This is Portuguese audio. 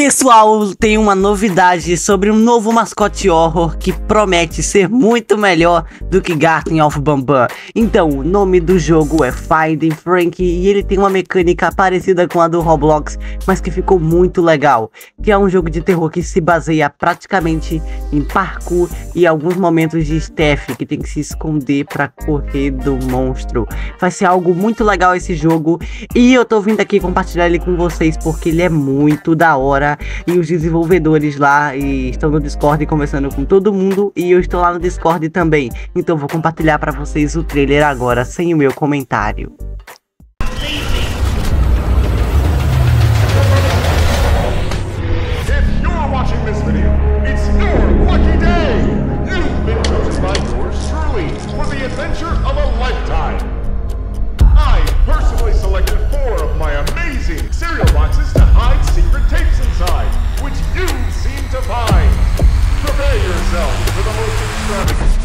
Pessoal, tem uma novidade sobre um novo mascote horror que promete ser muito melhor do que Garten of Banban. Então, o nome do jogo é Finding Frank e ele tem uma mecânica parecida com a do Roblox, mas que ficou muito legal. Que é um jogo de terror que se baseia praticamente em parkour e alguns momentos de stealth, que tem que se esconder para correr do monstro. Vai ser algo muito legal esse jogo e eu tô vindo aqui compartilhar ele com vocês porque ele é muito da hora. E os desenvolvedores lá estão no Discord conversando com todo mundo e eu estou lá no Discord também. Então vou compartilhar para vocês o trailer agora sem o meu comentário. Cereal boxes to hide secret tapes inside, which you seem to find. Prepare yourself for the most extravagant